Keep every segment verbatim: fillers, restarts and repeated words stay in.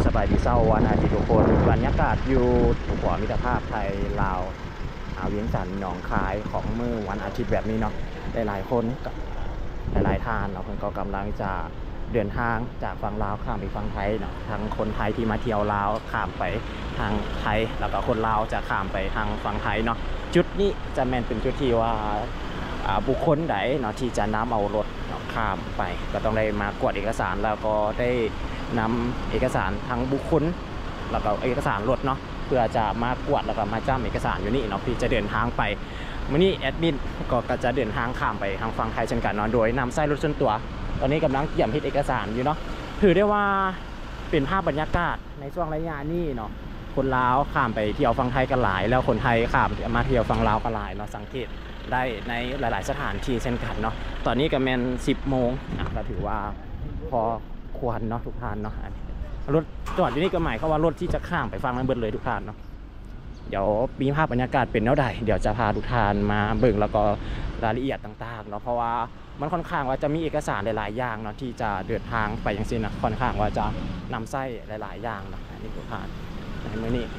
บายดีเศร้าวันอาทิตย์ทุกคนบรรยากาศอยู่ขวามิตรภาพไทยลาวอาเวียงจันทร์หนองคายของมือวันอาทิตย์แบบนี้เนาะหลายๆคนหลายๆท่านเนาะคนก็กำลังจะเดินทางจากฝั่งลาวข้ามไปฝั่งไทยเนาะทั้งคนไทยที่มาเที่ยวลาวข้ามไปทางไทยแล้วก็คนลาวจะข้ามไปทางฝั่งไทยเนาะจุดนี้จะแม่นเป็นจุดที่ว่าบุคคลใดเนาะที่จะนำเอารถข้ามไปก็ต้องได้มากวดเอกสารแล้วก็ได้นำเอกสารทั้งบุคคลแล้วก็เอกสารรถเนาะเพื่อจะมากวดแล้วก็มาจ้ำเอกสารอยู่นี่เนาะพี่จะเดินทางไปมื้อนี้แอดมินก็จะเดินทางข้ามไปทางฝั่งไทยเช่นกันเนาะโดยนำไส้รถส่วนตัวตอนนี้กำลังเตรียมเฮ็ดเอกสารอยู่เนาะถือได้ว่าเป็นภาพบรรยากาศในช่วงระยะนี้เนาะคนลาวข้ามไปเที่ยวฝั่งไทยกันหลายแล้วคนไทยข้ามมาเที่ยวฝั่งลาวกันหลายเนาะสังเกตได้ในหลายๆสถานที่เช่นกันเนาะตอนนี้ก็แมนสิบโมงก็ถือว่าพอควรเนาะทุกท่านเนาะรถจอดอยู่นี่ก็หมายความว่ารถที่จะข้ามไปฝั่งนั้นเบิดเลยทุกท่านเนาะเดี๋ยวมีภาพบรรยากาศเป็นแนวใดเดี๋ยวจะพาทุกท่านมาเบิ่งแล้วก็รายละเอียดต่างๆเนาะเพราะว่ามันค่อนข้างว่าจะมีเอกสารหลายๆอย่างเนาะที่จะเดินทางไปอย่างสิ้นนะค่อนข้างว่าจะนำไส้หลายๆอย่างนะนี่ทุกท่านในมื้อนี้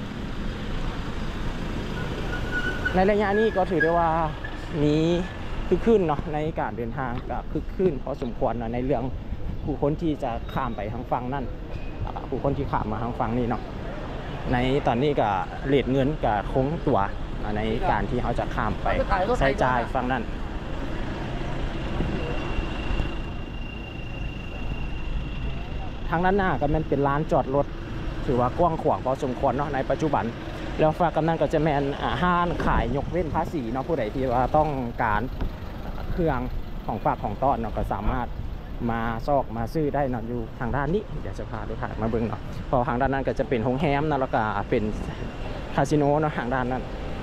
ในระยะนี้ก็ถือได้ว่ามีคึกคืนเนาะในการเดินทางกับคึกคืนพอสมควรเนาะในเรื่องผู้คนที่จะข้ามไปทางฝั่งนั่นผู้คนที่ข้ามมาทางฝั่งนี้เนาะในตอนนี้ก็เรทเงินกับคงตัวในการที่เขาจะข้ามไปใช้จ่ายฝั่งนั้นทางด้านหน้าก็มันเป็นร้านจอดรถถือว่ากว้างขวางพอสมควรเนาะในปัจจุบันแล้วฝากกำนันก็จะแมนห้างขายยกเว้นภาษีเนาะผู้ใดที่ว่าต้องการเครื่องของฝากของต้อนเนาะก็สามารถมาซอกมาซื้อได้เนาะอยู่ทางด้านนี้เดี๋ยวจะพาทุกท่านมาเบิ่งเนาะพอทางด้านนั้นก็จะเป็นโรงแรมนะแล้วก็เป็นคาสิโนเนาะทางด้านนั้น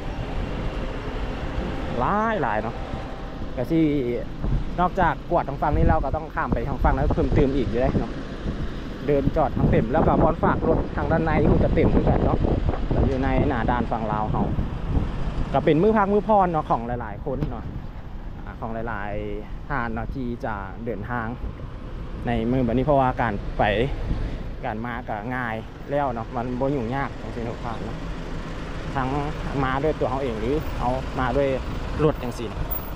หลายหลายเนาะก็ที่นอกจากกวดทางฝั่งนี้เราก็ต้องข้ามไปทางฝั่งนั้นเพิ่มเติมอีกเลยเนาะเดินจอดทางเต็มแล้วก็บอลฝากรถทางด้านในมันจะเต็มเหมือนกันเนาะอยู่ในหน้าด้านฝั่งลาวเขาก็เป็นมือพักมือพรเนาะของหลายๆคนเนาะของหลายๆท่านเนาะที่จะเดินทางในมือแบบนี้เพราะว่าการไปการมาก็ง่ายแล้วเนาะมันบ่ยุ่งยากของสิ่งทุกอย่างเนาะทั้งมาด้วยตัวเขาเองหรือเอามาด้วยรถอย่างสิ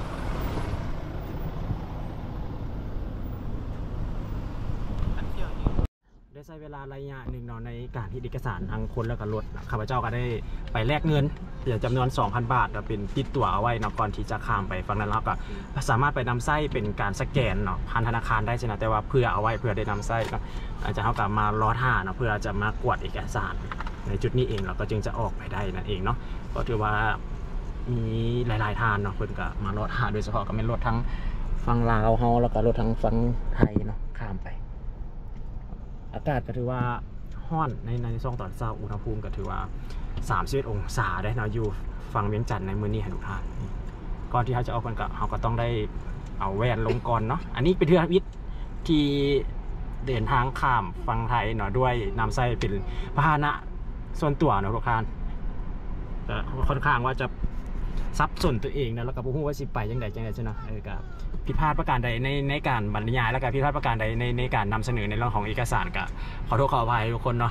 ได้ใช้เวลาระยะหนึ่งเนาะในการที่เอกสารทางคนแล้วก็รถข้าพเจ้าก็ได้ไปแลกเงินอย่างจำนวน สองพัน บาทเป็นติดตั๋วเอาไว้เนาะก่อนที่จะข้ามไปฝั่งนั้นแล้วก็สามารถไปนำไส้เป็นการสแกนเนาะผ่านธนาคารได้ใช่ไหมแต่ว่าเพื่อเอาไว้เพื่อได้นำไส้ก็อาจจะเท่ากับมารอท่าเนาะเพื่อจะมากวดเอกสารในจุดนี้เองเราก็จึงจะออกไปได้นั่นเองเนาะก็ถือว่ามีหลายๆท่านเนาะเพื่อนก็มารอท่าโดยเฉพาะก็เป็นรถทั้งฝั่งลาวเฮาแล้วก็รถทั้งฝั่งไทยเนาะข้ามไปอากาศก็ถือว่าร้อนในในช่วงตอนเช้าอุณหภูมิก็ถือว่าสามสิบเอ็ดองศาได้เนาะอยู่ฝั่งเวียงจันทร์ในมื้อนี้ให้ทุกท่านก่อนที่เขาจะออกกันก็เขาก็ต้องได้เอาแว่นลงก่อนเนาะอันนี้เป็นเรือวิทย์ที่เดินทางข้ามฝั่งไทยเนาะด้วยนำไส้เป็นพาหนะส่วนตัวเนาะทุกท่านแต่ค่อนข้างว่าจะซับส่วนตัวเองนะแล้วก็ผู้ว่าสิไปยังไงยังไงใช่ไหมเออกับผิดพลาดประการใดในในการบรรยายแล้วก็ผิดพลาดประการใดในในการนำเสนอในเรื่องของเอกสารก็ขอโทษขออภัยทุกคนเนาะ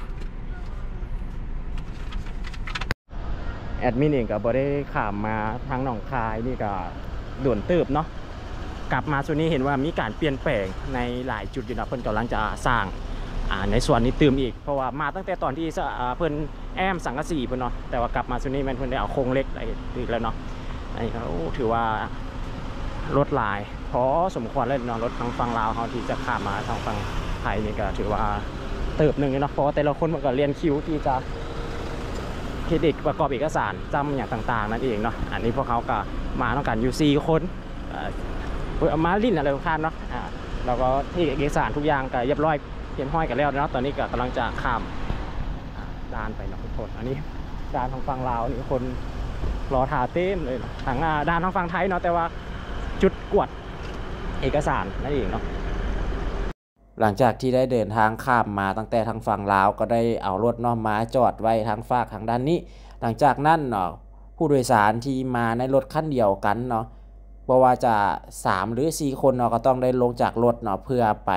แอดมินเองก็บ่ได้ข้ามมาทางหนองคายนี่ก็ด่วนเติบเนาะกลับมาส่วนนี้เห็นว่ามีการเปลี่ยนแปลงในหลายจุดอยู่นะเพิ่นกำลังจะสร้างในส่วนนี้เติมอีกเพราะว่ามาตั้งแต่ตอนที่เพิ่นแอมสังกะสีเพิ่นเนาะแต่ว่ากลับมาส่วนนี้มันเพิ่นได้เอาโครงเล็กอะไรอีกแล้วเนาะอันนี้เขาถือว่ารถหลายพอสมควรเลยเนาะรถทางฝั่งลาวเขาที่จะข้ามมาทางฝั่งไทยนี่ก็ถือว่าเติบหนึ่งเนาะเพราะแต่ละคนมันก็เรียนคิวที่จะเฮ็ดเอกประกอบเอกสารจำอย่างต่างๆนั่นเองเนาะอันนี้พวกเขาก็มาต้องการอยู่สี่คนมาลิ้นอะไรทุกท่านเนาะแล้วก็ที่เอกสารทุกอย่างก็เรียบร้อยเตรียมห้อยกันแล้วเนาะตอนนี้ก็กำลังจะข้ามด่านไปเนาะทุกคนอันนี้ด่านทางฝั่งลาวนี่คนรอถ่าเต็มเลยทางด่านทางฝั่งไทยเนาะแต่ว่าจุดกวดเอกสารนั่นเองเนาะหลังจากที่ได้เดินทางข้ามมาตั้งแต่ทางฝั่งลาวก็ได้เอารถน้อมมาจอดไว้ทางฝากทางด้านนี้หลังจากนั้นเนาะผู้โดยสารที่มาในรถคันเดียวกันเนาะเพราะว่าจะสามหรือสี่คนเนาะก็ต้องได้ลงจากรถเนาะเพื่อไป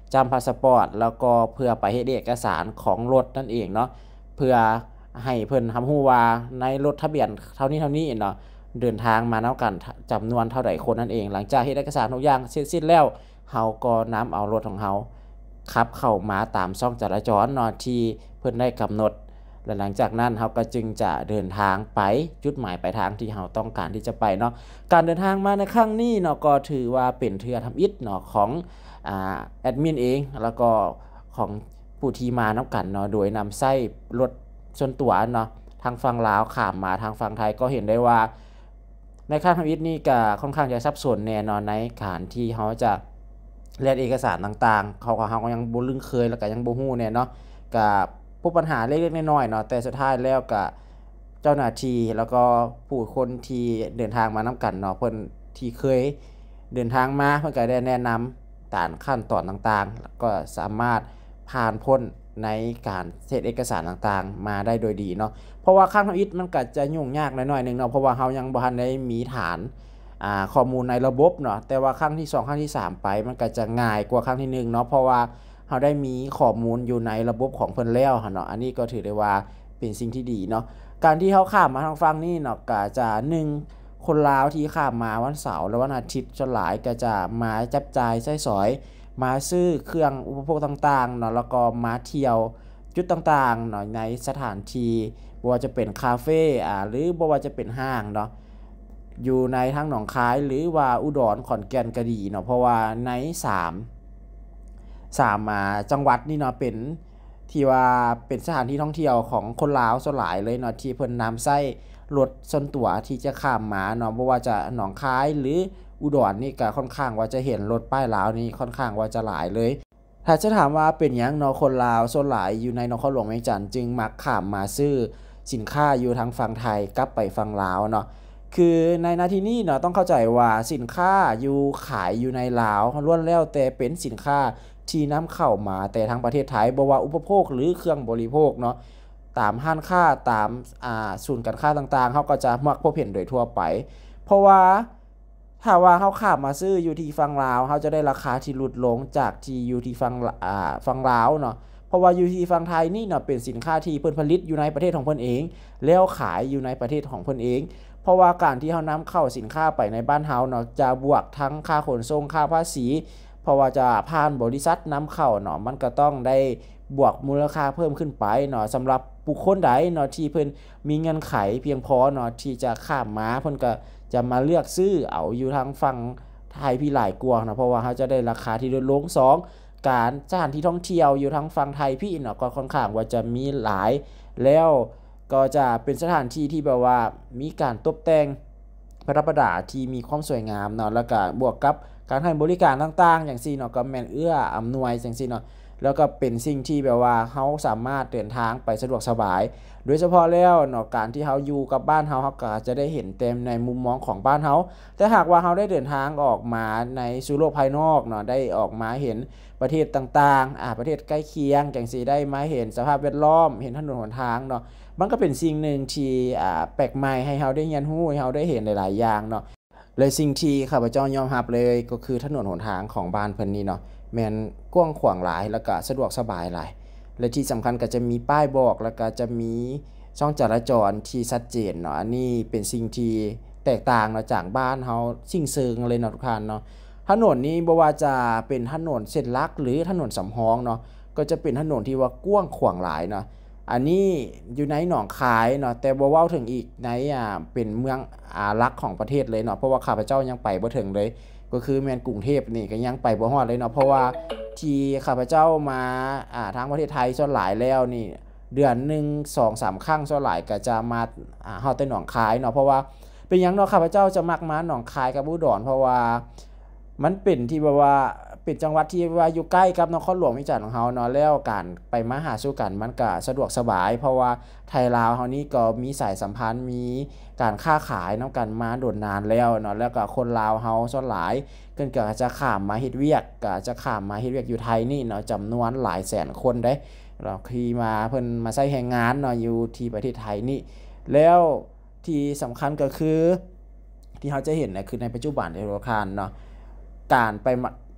จำพาสปอร์ตแล้วก็เพื่อไปเฮ็ดเอกสารของรถนั่นเองเนาะเพื่อให้เพิ่นรับรู้ว่าในรถทะเบียนเท่านี้เท่านี้เนาะเดินทางมานํากันจำนวนเท่าใดคนนั่นเองหลังจากเฮ็ดเอกสารทุกอย่างเสร็จสิ้นแล้วเฮาก็นําเอารถของเฮาขับเข้ามาตามช่องจราจรเนาะที่เพิ่นได้กำหนดและหลังจากนั้นเฮาก็จึงจะเดินทางไปจุดหมายปลายทางที่เฮาต้องการที่จะไปเนาะการเดินทางมาในครั้งนี้เนาะก็ถือว่าเป็นเทื่อทําอิฐเนาะของอ่าแอดมินเองแล้วก็ของผู้ที่มานํากันเนาะโดยนําใช้รถส่วนตัวเนาะทางฝั่งลาวข้ามมาทางฝั่งไทยก็เห็นได้ว่าในขั้นทําอิฐนี่ก็ค่อนข้างจะซับซ้อนแน่นอนในการที่เฮาจะเรียนเอกสารต่างๆเขาก็เฮาก็ยังบ่ลึงเคยแล้วก็ยังบ่ฮู้แน่เนาะก็พบปัญหาเล็กๆน้อยๆเนาะแต่สุดท้ายแล้วก็เจ้าหน้าที่แล้วก็ผู้คนที่เดินทางมานํากันเนาะเพิ่นที่เคยเดินทางมาเพิ่นก็ได้แนะนําตามขั้นตอนต่างๆแล้วก็สามารถผ่านพ้นในการเฮ็ดเอกสารต่างๆมาได้โดยดีเนาะเพราะว่าครั้งทำอิฐมันก็จะยุ่งยากน้อยๆนึงเนาะเพราะว่าเฮายังบ่ทันได้มีฐานอ่าข้อมูลในระบบเนาะแต่ว่าครั้งที่สองครั้งที่สามไปมันก็จะง่ายกว่าครั้งที่หนึ่งเนาะเพราะว่าเฮาได้มีข้อมูลอยู่ในระบบของเพิ่นแล้วหั่นเนาะอันนี้ก็ถือได้ว่าเป็นสิ่งที่ดีเนาะการที่เฮาข้ามมาทางฝั่งนี้เนาะก็จะหนึ่งคนลาวที่ข้ามมาวันเสาร์และวันอาทิตย์ส่วนหลายก็จะมาจับจ่ายใช้สอยมาซื้อเครื่องอุปโภคต่างๆเนาะแล้วก็มาเที่ยวจุดต่างๆเนาะในสถานที่บ่ว่าจะเป็นคาเฟอ่าหรือบ่ว่าจะเป็นห้างเนาะอยู่ในทางหนองคายหรือว่าอุดรขอนแก่นก็ดีเนาะเพราะว่าในสามสามอ่าจังหวัดนี่เนาะเป็นที่ว่าเป็นสถานที่ท่องเที่ยวของคนลาวส่วนหลายเลยเนาะที่เพิ่นนําใช้รถส่วนตัวที่จะข้ามมาเนาะบ่ว่าจะหนองคายหรืออุดรนี่ก็ค่อนข้างว่าจะเห็นรถป้ายลาวนี่ค่อนข้างว่าจะหลายเลยถ้าจะถามว่าเป็นหยังเนาะคนลาวส่วนหลายอยู่ในนครหลวงเวียงจันทน์จึงมักข้ามมาซื้อสินค้าอยู่ทางฝั่งไทยกลับไปฝั่งลาวเนาะคือในนาทีนี้เนาะต้องเข้าใจว่าสินค้าอยู่ขายอยู่ในลาวล้วนแล้วแต่เป็นสินค้าที่นําเข้ามาแต่ทางประเทศไทยบ่ว่าอุปโภคหรือเครื่องบริโภคเนาะตามห้านค้าตามอ่าศูนย์การค้าต่างๆเฮาก็จะมักพบเห็นโดยทั่วไปเพราะว่าถ้าว่าเฮาข้ามมาซื้ออยู่ที่ฝั่งลาวเฮาจะได้ราคาที่ลดลงจากที่อยู่ที่ฝั่งอ่าฝั่งลาวเนาะเพราะว่าอยู่ที่ฝั่งไทยนี่เนาะเป็นสินค้าที่เพิ่นผลิตอยู่ในประเทศของเพิ่นเองแล้วขายอยู่ในประเทศของเพิ่นเองเพราะว่าการที่เฮานําเข้าสินค้าไปในบ้านเฮาเนาะจะบวกทั้งค่าขนส่งค่าภาษีเพราะว่าจะผ่านบริษัทนําเข้าเนาะมันก็ต้องได้บวกมูลค่าเพิ่มขึ้นไปเนาะสําหรับบุคคลใดเนาะที่เพิ่นมีเงินไขเพียงพอเนาะที่จะข้ามมาเพิ่นก็จะมาเลือกซื้อเอาอยู่ทางฝั่งไทยพี่หลายกว่าเนาะเพราะว่าเฮาจะได้ราคาที่ลดลงสองการสถานที่ท่องเที่ยวอยู่ทางฝั่งไทยพี่เนาะก็ค่อนข้างว่าจะมีหลายแล้วก็จะเป็นสถานที่ที่แบบว่ามีการตกแต่งประดับประดาที่มีความสวยงามเนาะแล้วก็บวกกับการให้บริการต่างๆจังซี่เนาะก็แม่นเอื้ออำนวยจังซี่เนาะแล้วก็เป็นสิ่งที่แบบว่าเฮาสามารถเดินทางไปสะดวกสบายโดยเฉพาะแล้วเนาะการที่เฮาอยู่กับบ้านเฮาเฮาก็จะได้เห็นเต็มในมุมมองของบ้านเฮาแต่หากว่าเฮาได้เดินทางออกมาในสู่โลกภายนอกเนาะได้ออกมาเห็นประเทศต่างๆอ่าประเทศใกล้เคียงจังซี่ได้มาเห็นสภาพแวดล้อมเห็นถนนหนทางเนาะมันก็เป็นสิ่งหนึ่งที่อ่าแปลกใหม่ให้เฮาได้เรียนรู้ให้เฮาได้เห็นหลายๆอย่างเนาะและสิ่งที่ข้าพเจ้ายอมรับเลยก็คือถนนหนทางของบ้านเพิ่นนี่เนาะแม่นกว้างขวางหลายแล้วก็สะดวกสบายหลายและที่สำคัญก็จะมีป้ายบอกแล้วก็จะมีช่องจราจรที่ชัดเจนเนาะอันนี้เป็นสิ่งที่แตกต่างเนาะจากบ้านเฮาสิ่งเซิงเลยเนาะทุกท่านเนาะถนนนี้บ่ว่าจะเป็นถนนเส้นหลักหรือถนนสำรองเนาะก็จะเป็นถนนที่ว่ากว้างขวางหลายเนาะอันนี้อยู่ในหนองคายเนาะแต่บ่เว้าถึงอีกในอ่าเป็นเมืองอ่าหลักของประเทศเลยเนาะเพราะว่าข้าพเจ้ายังไปบ่ถึงเลยก็คือแม่นกรุงเทพนี่ก็ยังไปบ่ฮอดเลยเนาะเพราะว่าที่ข้าพเจ้ามาอ่าทางประเทศไทยส่วนหลายแล้วนี่เดือนหนึ่ง สองสาม ครั้งส่วนหลายก็จะมาอ่าฮอดแต่หนองคายเนาะเพราะว่าเป็นหยังเนาะข้าพเจ้าจะมักมาหนองคายกับอุดรเพราะว่ามันเป็นที่แบบว่าเป็นจังหวัดที่ว่าอยู่ใกล้กับนครหลวงเวียงจันทน์ของเฮาเนาะแล้วการไปมาหาสู่กันมันก็สะดวกสบายเพราะว่าไทยลาวเฮานี่ก็มีสายสัมพันธ์มีการค้าขายนํากันมาโดนนานแล้วเนาะแล้วก็คนลาวเฮาส่วนหลายเพิ่นก็จะข้ามมาเฮ็ดเวียกก็จะข้ามมาเฮ็ดเวียกอยู่ไทยนี่เนาะจํานวนหลายแสนคนเด้แล้วที่มาเพิ่นมาใช้แรงงานเนาะอยู่ที่ประเทศไทยนี่แล้วที่สำคัญก็คือที่เฮาจะเห็นน่ะคือในปัจจุบันในโลกาเนาะการไป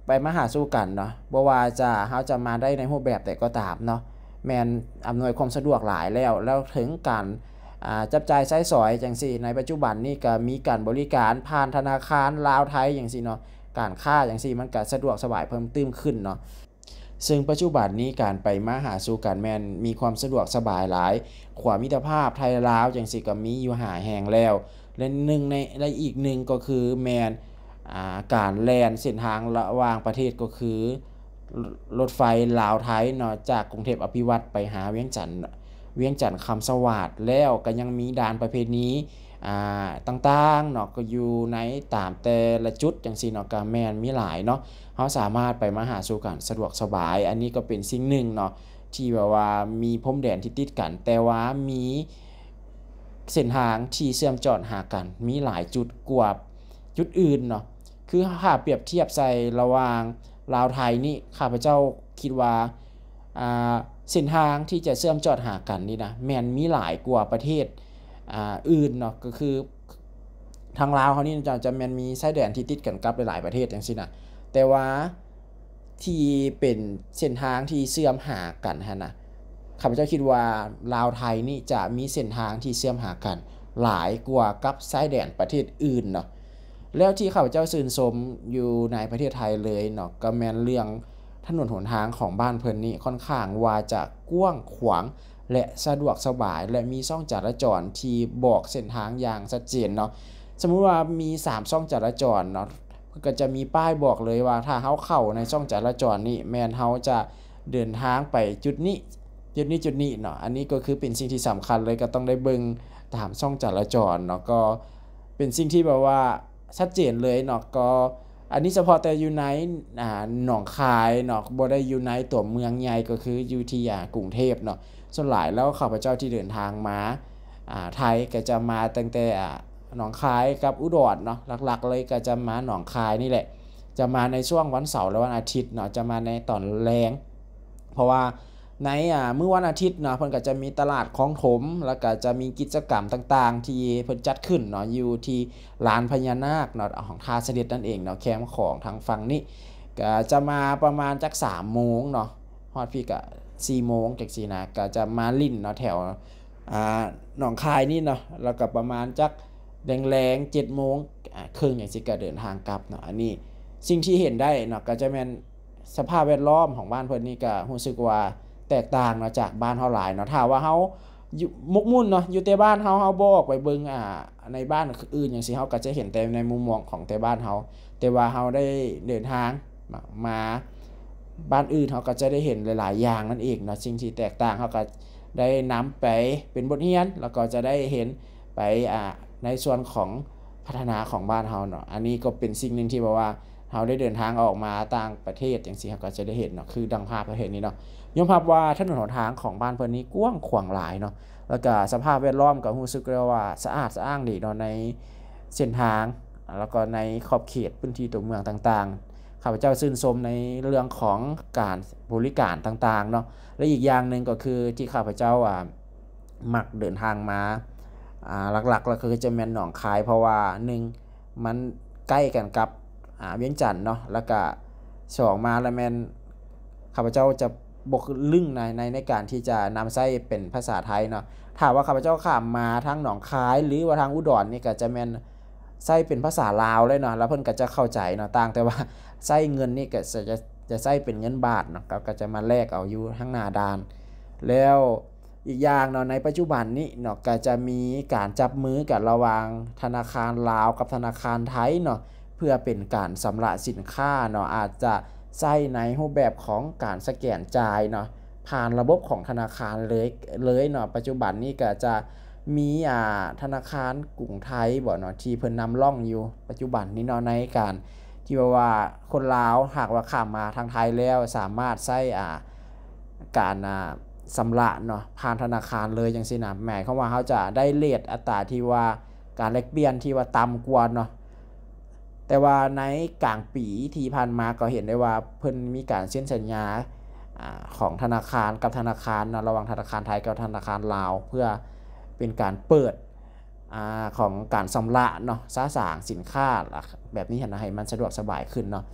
ไปมาหาสู่กันเนาะบ่ว่าจะเฮาจะมาได้ในรูปแบบใดก็ตามเนาะแม่นอำนวยความสะดวกหลายแล้วแล้วถึงการอ่าจับจ่ายใช้สอยจังซี่ในปัจจุบันนี้ก็มีการบริการผ่านธนาคารลาวไทยจังซี่เนาะการค้าจังซี่มันก็สะดวกสบายเพิ่มเติมขึ้นเนาะซึ่งปัจจุบันนี้การไปมาหาสู่กันแม่นมีความสะดวกสบายหลายขวามิตรภาพไทยลาวจังซี่ก็มีอยู่หาแห่งแล้วและหนึ่งในและอีกหนึ่งก็คือแม่นอ่าการแล่นเส้นทางระหว่างประเทศก็คือรถไฟลาวไทยเนาะจากกรุงเทพอภิวัตรไปหาเวียงจันทน์เวียงจันทน์คำสวัสดิ์แล้วก็ยังมีด่านประเภทนี้อ่าต่างๆเนาะก็อยู่ในตามแต่ละจุดจังซี่เนาะก็แม่นมีหลายเนาะเฮาสามารถไปมาหาสู่กันสะดวกสบายอันนี้ก็เป็นสิ่งหนึ่งเนาะที่แบบว่ามีพรมแดนที่ติดกันแต่ว่ามีเส้นทางที่เชื่อมจอดหากันมีหลายจุดกว่าจุดอื่นเนาะคือถ้าเปรียบเทียบใส่ระหว่างลาวไทยนี่ข้าพเจ้าคิดว่าอ่าเส้นทางที่จะเชื่อมจอดหากันนี่นะแม่นมีหลายกว่าประเทศอ่าอื่นเนาะก็คือทางลาวเขานี่จะจะแม่นมีชายแดนที่ติดกันกับหลายๆประเทศจังซี่นะแต่ว่าที่เป็นเส้นทางที่เชื่อมหากันหั่นน่ะข้าพเจ้าคิดว่าลาวไทยนี่จะมีเส้นทางที่เชื่อมหากันหลายกว่ากับชายแดนประเทศอื่นเนาะแล้วที่ข้าพเจ้าชื่นชมอยู่ในประเทศไทยเลยเนาะก็แม่นเรื่องถนนหนทางของบ้านเพิ่นนี่ค่อนข้างว่าจะกว้างขวางและสะดวกสบายและมีช่องจราจรที่บอกเส้นทางอย่างชัดเจนเนาะสมมุติว่ามีสามช่องจราจรเนาะก็จะมีป้ายบอกเลยว่าถ้าเฮาเข้าในช่องจราจรนี่แม่นเฮาจะเดินทางไปจุดนี้จุดนี้จุดนี้เนาะอันนี้ก็คือเป็นสิ่งที่สำคัญเลยก็ต้องได้เบิ่งตามช่องจราจรเนาะก็เป็นสิ่งที่แบบว่าชัดเจนเลยเนาะก็อันนี้เฉพาะแต่อยู่ในอ่าหนองคายเนาะบ่ได้อยู่ในตัวเมืองใหญ่ก็คืออยู่ที่อ่ากรุงเทพเนาะส่วนหลายแล้วข้าพเจ้าที่เดินทางมาอ่าไทยก็จะมาตั้งแต่อ่าหนองคายกับอุดรเนาะหลักๆเลยก็จะมาหนองคายนี่แหละจะมาในช่วงวันเสาร์และวันอาทิตย์เนาะจะมาในตอนแลงเพราะว่าในอ่ามื้อวันอาทิตย์เนาะเพิ่นก็จะมีตลาดของถมแล้วก็จะมีกิจกรรมต่างๆที่เพิ่นจัดขึ้นเนาะอยู่ที่ลานพญานาคเนาะของท่าเสด็จนั่นเองเนาะแคมป์ของทางฝั่งนี้ก็จะมาประมาณจัก สามโมงเนาะฮอดพี่ก็ สี่โมงจังซี่นะก็จะมาลิ้นเนาะแถวอ่าหนองคายนี่เนาะแล้วก็ประมาณจักแรงๆ เจ็ดโมงอ่าครึ่งจังซี่ก็เดินทางกลับเนาะอันนี้สิ่งที่เห็นได้เนาะก็จะแม่นสภาพแวดล้อมของบ้านเพิ่นนี่ก็รู้สึกว่าแตกต่างเนาะจากบ้านเฮาหลายเนาะถ้าว่าเฮาอยู่มกมุ่นเนาะอยู่แต่บ้านเฮาเฮาบ่ออกไปเบิ่งอ่าในบ้านอื่นจังซี่เฮาก็จะเห็นแต่ในมุมมองของแต่บ้านเฮาแต่ว่าเฮาได้เดินทางมาบ้านอื่นเฮาก็จะได้เห็นหลายๆอย่างนั่นเองเนาะสิ่งที่แตกต่างเฮาก็ได้นำไปเป็นบทเรียนแล้วก็จะได้เห็นไปอ่าในส่วนของพัฒนาของบ้านเฮาเนาะอันนี้ก็เป็นสิ่งนึงที่แบบว่าเฮาได้เดินทางออกมาต่างประเทศจังซี่เฮาก็จะได้เห็นเนาะคือดังภาพประเทศนี้เนาะยอมรับว่าถนนหนทางของบ้านเพิ่นนี้กว้างขวางหลายเนาะแล้วก็สภาพแวดล้อมก็รู้สึกเลยว่าสะอาดสะอ้างดีเนาะในเส้นทางแล้วก็ในขอบเขตพื้นที่ตัวเมืองต่างๆข้าพเจ้าชื่นชมในเรื่องของการบริการต่างๆเนาะและอีกอย่างนึงก็คือที่ข้าพเจ้าอ่ามักเดินทางมาอ่าหลักๆก็คือจะแม่นหนองคายเพราะว่าหนึ่งมันใกล้กันกับอ่าเวียงจันทน์เนาะแล้วก็สองมาแล้วแม่นข้าพเจ้าจะบ่ลึ่งในในในการที่จะนำใช้เป็นภาษาไทยเนาะถ้าว่าข้าพเจ้าข้ามมาทางหนองคายหรือว่าทางอุดรนี่ก็จะแม่นใช้เป็นภาษาลาวเลยเนาะแล้วเพิ่นก็จะเข้าใจเนาะต่างแต่ว่าใช้เงินนี่ก็จะจะจะใช้เป็นเงินบาทเนาะก็จะมาแลกเอาอยู่ข้างหน้าด่านแล้วอีกอย่างเนาะในปัจจุบันนี้เนาะก็จะมีการจับมือกันระหว่างธนาคารลาวกับธนาคารไทยเนาะเพื่อเป็นการชำระสินค้าเนาะอาจจะใช้ในรูปแบบของการสแกนจ่ายเนาะผ่านระบบของธนาคารเลยเลยเนาะปัจจุบันนี้ก็จะมีอ่าธนาคารกรุงไทยบ่เนาะที่เพิ่นนำร่องอยู่ปัจจุบันนี้เนาะในการที่ว่าคนลาวหากว่าข้ามมาทางไทยแล้วสามารถใช้อ่าการอ่าชำระเนาะผ่านธนาคารเลยจังซี่นะหมายความว่าเฮาจะได้เรทอัตราที่ว่าการแลกเปลี่ยนที่ว่าต่ำกว่าเนาะแต่ว่าในกลางปีที่ผ่านมาก็เห็นได้ว่าเพิ่นมีการเซ็นสัญญาอ่าของธนาคารกับธนาคารเนาะระหว่างธนาคารไทยกับธนาคารลาวเพื่อเป็นการเปิดอ่าของการชำระเนาะซะสร้างสินค้าแบบนี้หั่นนะให้มันสะดวกสบายขึ้นเนาะ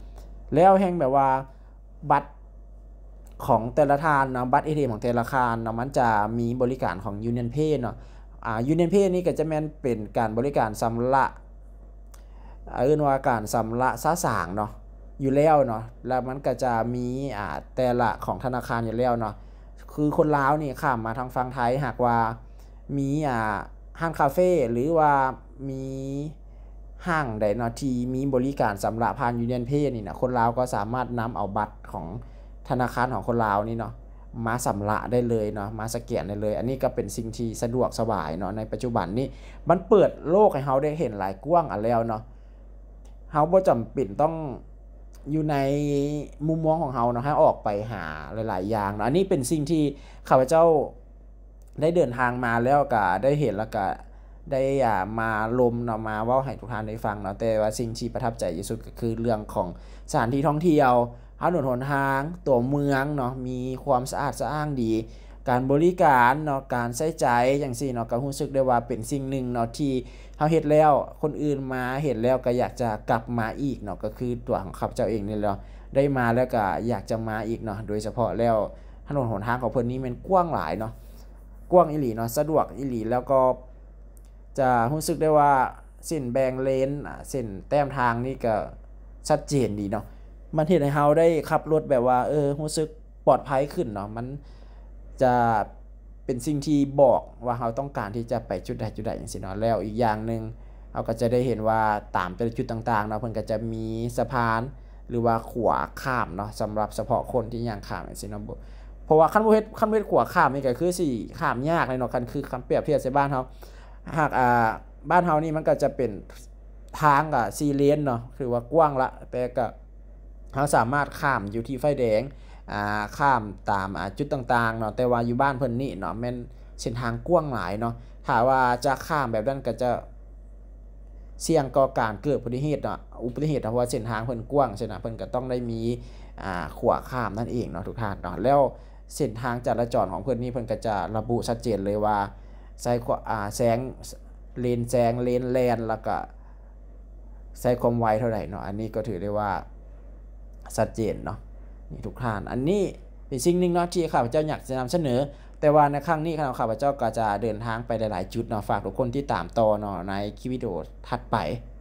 แล้วแห่งแบบว่าบัตรของแต่ละธานเนาะบัตร เอ ที เอ็ม ของแต่ละธานเนาะมันจะมีบริการของ Union Pay เนาะอ่า Union Pay นี่ก็จะแม่นเป็นการบริการสำระเอิ้นว่าการสำระซาสางเนาะอยู่แล้วเนาะแล้วมันก็จะมีอ่าแต่ละของธนาคารอยู่แล้วเนาะคือคนลาวนี่ข้ามมาทางฝั่งไทยหากว่ามีอ่าห้างคาเฟ่หรือว่ามีห้างใดเนาะที่มีบริการสำระผ่าน Union Pay นี่นะคนลาวก็สามารถนำเอาบัตรของธนาคารของคนลาวนี่เนาะมาสำระได้เลยเนาะมาสแกนได้เลยอันนี้ก็เป็นสิ่งที่สะดวกสบายเนาะในปัจจุบันนี้มันเปิดโลกให้เฮาได้เห็นหลายกว้างอันแล้วเนาะเฮาบ่จำเป็นต้องอยู่ในมุมมองของเฮาเนาะให้ออกไปหาหลายๆอย่างเนาะอันนี้เป็นสิ่งที่ข้าพเจ้าได้เดินทางมาแล้วก็ได้เห็นแล้วก็ได้อ่ามาลมเนาะมาเว้าให้ทุกท่านได้ฟังเนาะแต่ว่าสิ่งที่ประทับใจที่สุดก็คือเรื่องของสถานที่ท่องเที่ยวถนนหนทางตัวเมืองเนาะมีความสะอาดสะอ้างดีการบริการเนาะการใช้ใจจังซี่เนาะก็รู้สึกได้ว่าเป็นสิ่งหนึ่งเนาะที่เฮาเฮ็ดแล้วคนอื่นมาเห็นแล้วก็อยากจะกลับมาอีกเนาะก็คือตัวของข้าพเจ้าเองนี่แหละได้มาแล้วก็อยากจะมาอีกเนาะโดยเฉพาะแล้วถนนหนทางของเพิ่นนี่มันกว้างหลายเนาะกว้างอีหลีเนาะสะดวกอีหลีแล้วก็จะรู้สึกได้ว่าเส้นแบ่งเลนอ่าเส้นแต้มทางนี่ก็ชัดเจนดีเนาะมันเฮ็ดให้เฮาได้ขับรถแบบว่าเออรู้สึกปลอดภัยขึ้นเนาะมันจะเป็นสิ่งที่บอกว่าเฮาต้องการที่จะไปจุดใดจุดใดจังซี่เนาะแล้วอีกอย่างหนึงเฮาก็จะได้เห็นว่าตามแต่ละจุดต่างๆเนาะเพิ่นก็จะมีสะพานหรือว่าขวาข้ามเนาะสำหรับเฉพาะคนที่ย่างข้ามจังซี่เนาะเพราะว่าคันบ่เฮ็ดคันบ่เฮ็ดขวาข้ามนี่ก็คือสิข้ามยากเลยเนาะคันคือคันเปรียบเทียบใส่บ้านเฮาหากอ่าบ้านเฮานี่มันก็จะเป็นทางก็สี่เลนเนาะคือว่ากว้างละแต่ก็เฮาสามารถข้ามอยู่ที่ไฟแดงอ่าข้ามตามอ่าจุดต่างๆเนาะแต่ว่าอยู่บ้านเพิ่นนี่เนาะแม่นเส้นทางกว้างหลายเนาะถ้าว่าจะข้ามแบบนั้นก็จะเสี่ยงต่อการเกิดอุบัติเหตุเนาะอุบัติเหตุเพราะว่าเส้นทางเพิ่นกว้างใช่นะเพิ่นก็ต้องได้มีอ่าขวาข้ามนั่นเองเนาะทุกท่านเนาะแล้วเส้นทางจราจรของเพิ่นนี่เพิ่นก็จะระบุชัดเจนเลยว่าใช้อ่าแซงเลนแซงเลนแล่นแล้วก็ใช้ความไวเท่าไหร่เนาะอันนี้ก็ถือได้ว่าชัดเจนเนาะนี่ทุกท่านอันนี้เป็นสิ่งหนึ่งเนาะที่ข้าพเจ้าอยากจะนำเสนอแต่ว่าในครั้งนี้ข้าพเจ้าก็จะเดินทางไปหลายๆจุดเนาะฝากทุกคนที่ตามต่อเนาะในคลิปวิดีโอถัดไป